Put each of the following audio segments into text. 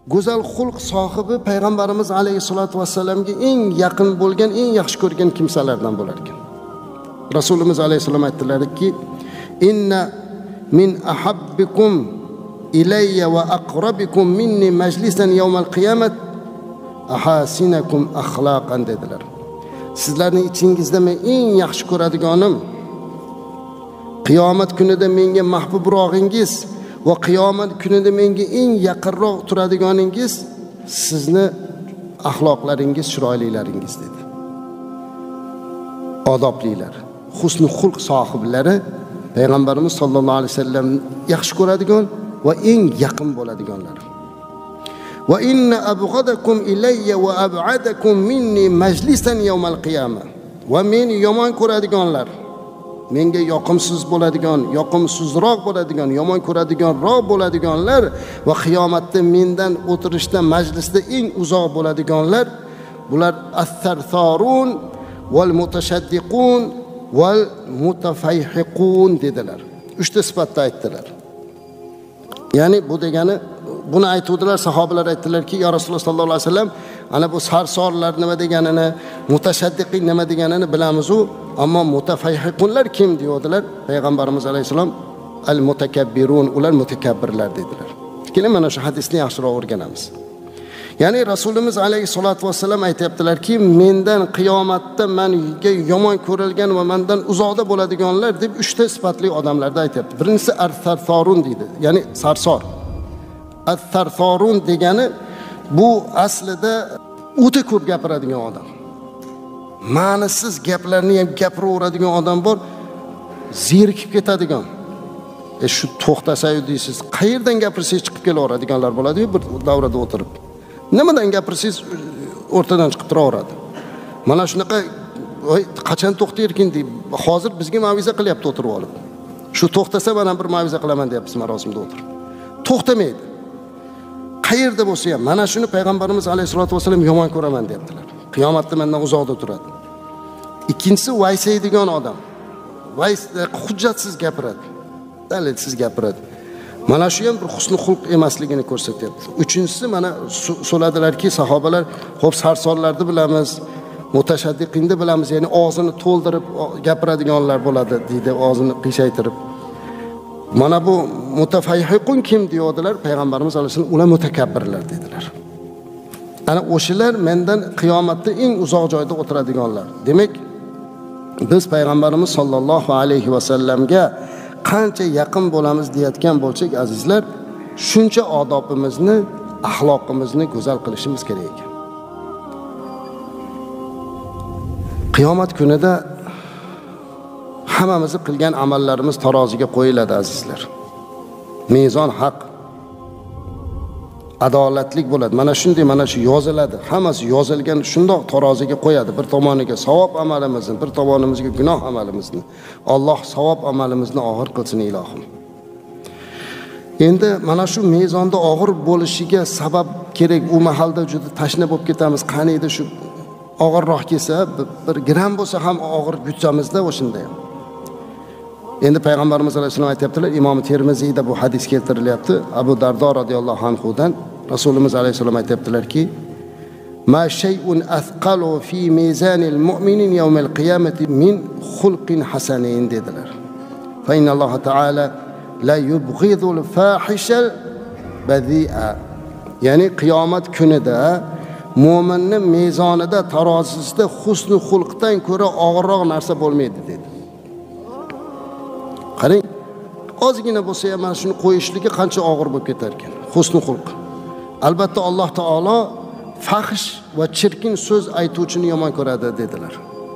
go'zal xulq sohibi payg'ambarimiz alayhisolatu vassalamga eng yaqin bo'lgan, eng yaxshi ko'rgan kimsalardan bo'lar ekan. Rasulimiz alayhisalom aytdilarki, inna min ahabbikum ilayya va aqrabikum minni majlisan yawmal qiyomat ahasinakum axlaqan dedilar. Sizlarning ichingizda men eng yaxshi ko'radiganim, qiyomat kunida menga mahbubrog'ingiz va qiyomat kunida menga eng yaqinroq turadiganingiz sizni axloqlaringiz, chiroylilaringiz dedi. Odoblilar, husnul xulq sohiblari payg'ambarimiz sollallohu alayhi vasallam yaxshi ko'radigan va eng yaqin bo'ladiganlar. Va inna abghadakum ilayya va ab'adakum minni majlisan yawmal qiyamah. Va meni yomon ko'radiganlar, menga yoqimsiz bo'ladigan, yoqimsizroq bo'ladigan, yomon ko'radiganroq bo'ladiganlar va qiyomatda mendan o'tirishda, majlisda eng uzoq bo'ladiganlar, bular as-sarsarun val mutashaddiqun val mutafayhiqun dedilar. 3 ta sifatda aytdilar. Ya'ni bu degani, buni aytuvdilar, sahobalar aytdilarki, ya Rasululloh sallallohu alayhi vasallam, ana bu sarsorlar nima deganini, mutashaddiqin nima deganini bilamiz u, ammo mutafayhiqunlar kim deyodilar? Payg'ambarimiz alayhisalom al-mutakabbirun, ular mutakabbirlar dedilar. Keling mana shu hadisni yaxshiroq o'rganamiz. Ya'ni Rasulimiz alayhisolatu vassalam aytibdilarki, mendan qiyomatda menga yomon ko'rilgan va mendan uzoqda bo'ladiganlar deb 3 ta sifatli odamlarda aytibdi. Birinchisi ar-sarsorun deydi, ya'ni sarsor. As-sarsorun degani bu aslida o'ta ko'p gapiradigan odam. Ma'nisiz gaplarni ham gapiraveradigan odam bor, zerikib ketadigan. Shu to'xtasayu deysiz, qayerdan gapirsangiz chiqib kelaveradiganlar bo'ladi-yu bir davrada o'tirib. Nimadan gapirsangiz o'rtadan chiqib turaveradi. Mana shunaqa qachon to'xtayirkin deb hozir bizga maviza qilyapti o'tirib olib. Shu to'xtasa men ham bir maviza qilaman deyapsiz marosimda o'tirib. To'xtamaydi. Qayerda bo'lsa ham mana shuni payg'ambarimiz alayhisolatu vasallam yomon ko'raman deyaptilar. Qiyomatda mendan uzoqda turadi. Ikkinchisi vaysaydigan odam. Hujjatsiz gapiradi. Dalilsiz gapiradi. Mana shu ham bir husnul xulq emasligini ko'rsatyapti. Uchinchisi mana so'ladilarki sahobalar, xo'p sarsorlarni bilamiz, mutashaddiqinni bilamiz, ya'ni og'zini to'ldirib gapiradiganlar bo'ladi deydi, og'zini qiyshaytirib. Mana bu mutafayhiqun kim deyodilar? Payg'ambarimiz alayhisolatu vasallam ular mutakabbirlar dedilar. Ana o'shalar mendan qiyomatda eng uzoq joyda o'tiradiganlar. Demak, biz payg'ambarimiz sollallohu alayhi vasallamga qancha yaqin bo'lamiz deyotgan bo'lsak, azizlar, shuncha odobimizni, axloqimizni go'zal qilishimiz kerak ekan. Qiyomat kunida hammamizni qilgan amallarimiz taroziga qo'yiladi, azizlar. Mezon haq, adolatlik bo'ladi. Mana shunday, mana shu yoziladi. Hammasi yozilgan, shundoq taroziga qo'yadi. Bir tomoniga savob amalimizni, bir tomonimizga gunoh amalimizni. Alloh savob amalimizni og'ir qilsin ilohim. Endi mana shu mezonda og'ir bo'lishiga sabab kerak. U mahalda juda tashna bo'lib ketamiz. Qani edi shu og'irroq kelsa, bir gram bo'lsa ham og'ir yutsamizda o'shunda ham. Endi payg'ambarimiz alayhisolom aytibdilar, Imom Termiziyda bu hadis keltirilyapti. Abu Dardo radhiyallohu anhudan Rasulimiz alayhisolom aytibdilarki, "Ma shay'un athqalu fi mizanil mu'minin yawmal qiyamati min xulqin hasanin" dedilar. Fa inalloha taala la yubghidul fahishal badi'a. Ya'ni qiyomat kunida mu'minning mezonida, tarozisida husnul xulqdan ko'ra og'irroq narsa bo'lmaydi dedi. Qarang, ozgina bo'lsa ham mana shuni qo'yishligi qancha og'ir bo'lib ketar ekan. Husnul xulq. Albatta Alloh taolo fahish va chirkin so'z aytuvchini yomon ko'radi dedilar.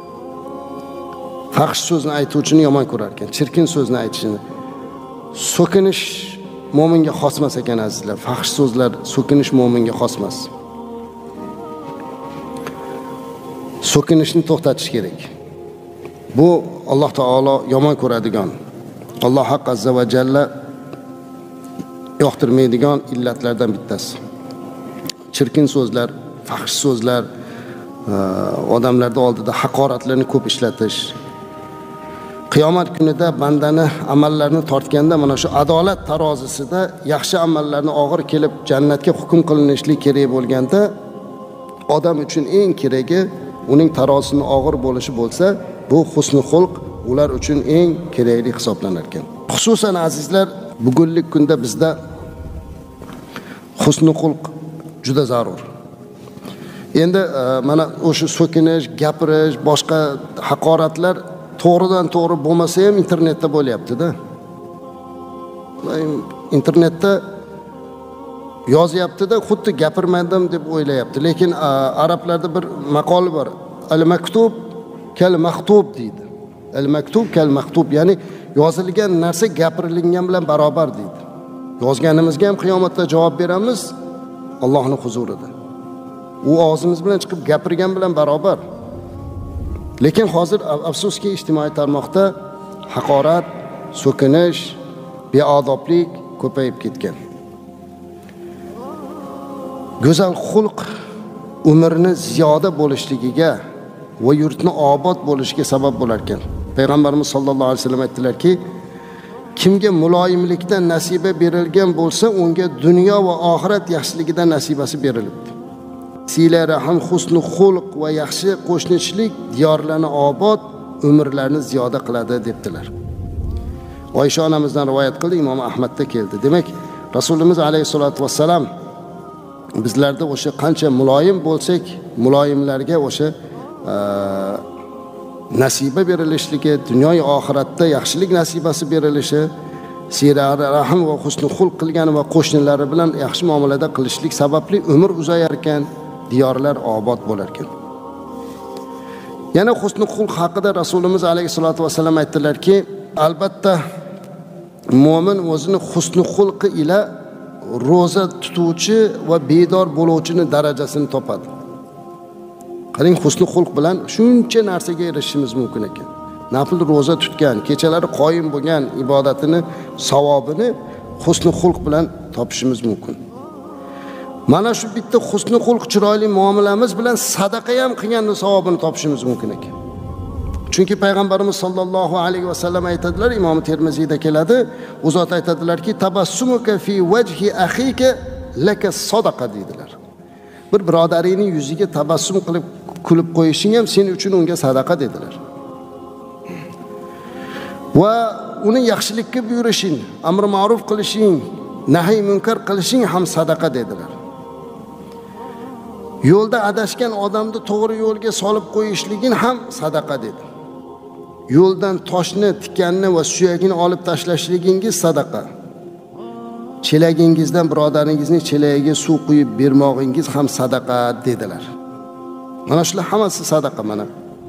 Fahish so'zni aytuvchini yomon ko'rar ekan, chirkin so'zni aytishini. So'kinish mo'minga xos emas ekan, azizlar. Fahish so'zlar, so'kinish mo'minga xos emas. So'kinishni to'xtatish kerak. Bu Alloh taolo yomon ko'radigan, Alloh haq azza va jalla yoqtirmaydigan illatlardan bittasi. Chirkin so'zlar, fahish so'zlar, odamlarning oldida haqoratlarni ko'p ishlatish. qiyomat kunida bandani amallarini tortganda mana shu adolat tarozisida yaxshi amallarni og'ir kelib jannatga hukm qilinishlik kerak bo'lganda, odam uchun eng keragi uning tarozisining og'ir bo'lishi bo'lsa, bu husnul xulq ular uchun eng kerakli hisoblanar ekan. Xususan azizlar, bugungi kunda bizda husnul xulq juda zarur. Endi mana o'sha so'kinish, gapirish, boshqa haqoratlar to'g'ridan to'g'ri bo'lmasa ham internetda bo'lyapti-da. İnternetda yozyapti-da, xuddi gapirmadim deb o'ylayapti. Lekin arablarda bir maqol bor. Al-maktub kal-maktub deydi. Al-maktub kal-maktub, ya'ni yozilgan narsa gapirilgan bilan barobar deydi. Yozganimizga ham qiyomatda javob beramiz Allohning huzurida. U og'zimiz bilan chiqib gapirgan bilan barobar. Lekin hozir afsuski ijtimoiy tarmoqda haqorat, so'kinish, beodoblik ko'payib ketgan. Go'zal xulq umrni ziyoda bo'lishligiga va yurtni obod bo'lishiga sabab bo'lar ekan. Payg'ambarimiz sollallohu alayhi vasallam aytdilarki, kimga muloyimlikdan nasiba berilgan bo'lsa, unga dunyo va oxirat yaxshiligidan nasibasi berilibdi. Sila rahim, husnul xulq va yaxshi qo'shnichilik diyorlarni obod, umrlarni ziyoda qiladi debdilar. Oysha onamizdan rivoyat qildi, Imom Ahmadda keldi. Demak, Rasulimiz alayhisolatu vassalam bizlarda o'sha qancha muloyim bo'lsak, muloyimlarga o'sha nasiba berilishligi, dunyo va oxiratda yaxshilik nasibasi berilishi, sira rahim va husnul xulq qilgan va qo'shnilari bilan yaxshi muomalada qilishlik sababli umr uzayar ekan, diyorlar obod bo'lar ekan. Yana husnul xulq haqida Rasulimiz alayhisolatu vassalam aytdilarki, albatta mu'min o'zini husnul xulqi ila roza tutuvchi va bedor bo'luvchining darajasini topadi. Qarang, husnul xulq bilan shuncha narsaga erishishimiz mumkin ekan. Nafl roza tutgan, kechalari qoyim bo'lgan ibodatini, savobini husnul xulq bilan topishimiz mumkin. Mana shu bitta husnul xulq chiroyli muomalamiz bilan sadaqa ham qilganning savobini topishimiz mumkin ekan. Chunki payg'ambarimiz sollallohu alayhi vasallam aytadilar, Imom Termiziyda keladi, u zot aytadilarki, tabassumuka fi wajhi akhika laka sadaqa dedilar. Bir birodaringning yuziga tabassum qilib kulib qo'yishing ham sening uchun unga sadaqa dedilar. Va uni yaxshilikka buyurishing, amr ma'ruf qilishing, nahiy munkar qilishing ham sadaqa dedilar. Yo'lda adashgan odamni to'g'ri yo'lga solib qo'yishliging ham sadaqa dedi. Yo'ldan toshni, tikanni va suyagini olib tashlashligingiz sadaqa. Chelagingizdan birodaringizning chelagiga suv quyib bermoqingiz ham sadaqa dedilar. Mana shular hammasi sadaqa mana.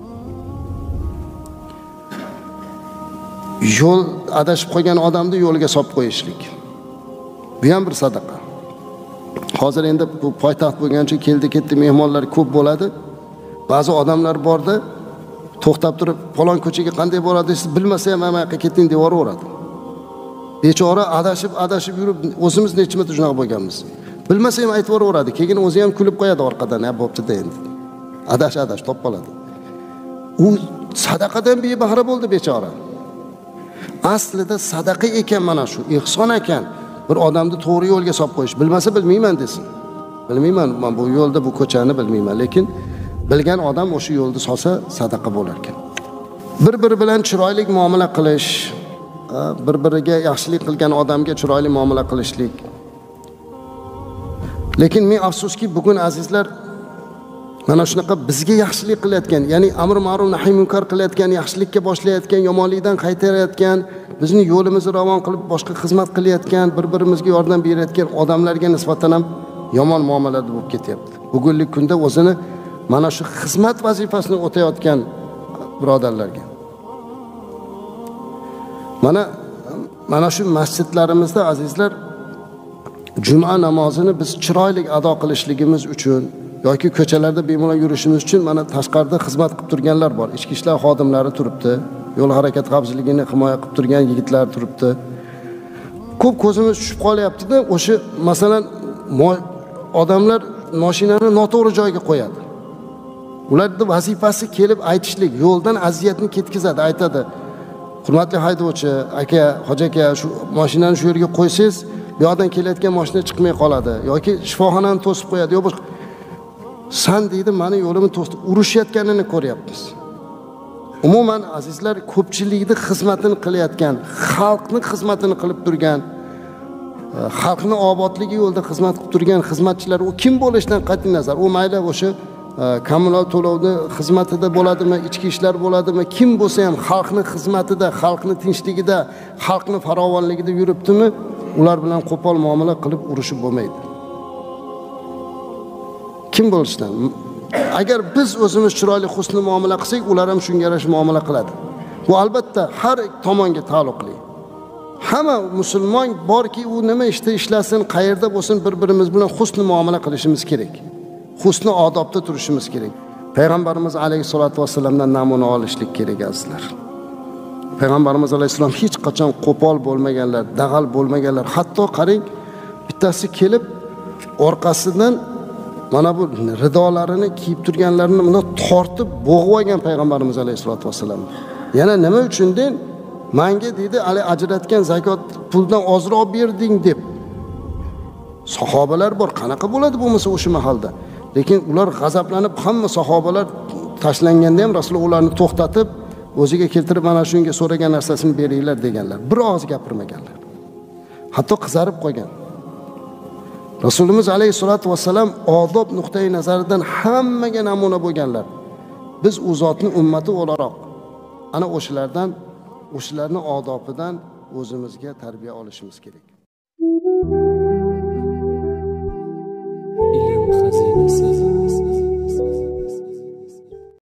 Yo'l adashib qolgan odamni yo'lga solib qo'yishlik. Bu ham bir sadaqa. Hozir endi bu poytaxt bo'lgancha keldi-ketdi mehmonlar ko'p bo'ladi. Ba'zi odamlar borda to'xtab turib, "Falon ko'chaga qanday boradi?" siz bilmasa ham "Amayoqqa keting" deb yuboradi. Bechora adashib yurib, o'zimiz necha marta shunaqa bo'lganmiz. Bilmasa ham aytib yuboradi. Keyin o'zi ham kulib qo'yadi orqadan, "Ha, bo'pti-da endi." Adash top qoladi. U sadaqadan bebahra bo'ldi bechora. Aslida sadaqa ekan mana shu, ihson ekan. Bir odamni to'g'ri yo'lga solib qo'yish. Bilmasa bilmayman desin. Bilmayman, men bu yo'lda bu ko'chani bilmayman, lekin bilgan odam o'sha yo'lda solsa sadaqa bo'lar ekan. Bir-biri bilan chiroyli muomala qilish, bir-biriga yaxshilik qilgan odamga chiroyli muomala qilishlik. Lekin men afsuski bugun azizlar mana shunaqa bizga yaxshilik qilayotgan, ya'ni amr ma'ruf nahiy munkar qilayotgan, yaxshilikka boshlayotgan, yomonlikdan qaytarayotgan, bizni yo'limizni ravon qilib boshqa xizmat qilayotgan, bir-birimizga yordam berayotgan odamlarga nisbatan ham yomon muomalada bo'lib ketyapti. Bugungi kunda o'zini mana shu xizmat vazifasini o'tayotgan birodarlarga. Mana shu masjidlarimizda azizlar juma namozini biz chiroyli ado qilishligimiz uchun yoki ko'chalarda bemalol yurishimiz uchun mana tashqarida xizmat qilib turganlar bor. Ichki ishlar xodimlari turibdi. Yo'l harakati xavfsizligini himoya qilib turgan yigitlar turibdi. Ko'p ko'zimiz tushib qolyapti-da, o'sha masalan odamlar mashinani noto'g'ri joyga qo'yadi. Ularning vazifasi kelib aytishlik, yo'ldan aziyatni ketkazadi, aytadi. hurmatli haydovchi, aka, hoji aka, shu mashinani shu yerga qo'ysangiz, bu yoqdan kelayotgan mashina chiqmay qoladi yoki shifoxonani to'sib qo'yadi yo boshqa. San deydi, meni yo'limni to'sib urushayotganini ko'ryapmiz. Umuman azizlar, ko'pchilikni xizmatini qilayotgan, xalqni xizmatini qilib turgan, xalqni obodligi yo'lida xizmat qilib turgan xizmatchilar u kim bo'lishidan qat'iy nazar, u mayli o'sha kommunal to'lovni xizmatida bo'ladimi, ichki ishlar bo'ladimi, kim bo'lsa ham xalqni xizmatida, xalqni tinchligida, xalqni farovonligida yuribdimi, ular bilan qo'pol muomala qilib urushib bo'lmaydi. Kim bo'lishidan. Agar biz o'zimiz chiroyli husni muomala qilsak, ular ham shunga yarasha muomala qiladi. Bu albatta har tomonga taalluqli. Hamma musulmon borki, u nima ishlasin, qayerda bo'lsin, bir-birimiz bilan husni muomala qilishimiz kerak. Husni odobda turishimiz kerak. Payg'ambarimiz alayhisolatu vasallamdan namuna olishlik kerak azizlar. Payg'ambarimiz alayhisalom hech qachon qo'pol bo'lmaganlar, dag'al bo'lmaganlar. Hatto qarang, bittasi kelib orqasidan mana bu ridolarini kiyib turganlarini buni tortib bo'g'ib olgan Payg'ambarimiz alayhisolatu vasallam. Yana nima uchun den? Menga dedi, "Ali ajratgan zakot puldan ozroq berding" deb. Sahobalar bor, qanaqa bo'ladi bo'lmasa o'sha mahalda. Lekin ular g'azablanib, hamma sahobalar tashlanganda ham Rasululloh ularni to'xtatib, o'ziga keltirib mana shunga so'ragan narsasini beringlar deganlar. Bir og'iz gapirmaganlar. Hatto qizarib qolgan. Rasulimiz alayhisolatu vasallam odob nuqtai nazaridan hammaga namuna bo'lganlar. Biz u zotning ummati o'laroq ana o'shalarning odobidan o'zimizga tarbiya olishimiz kerak.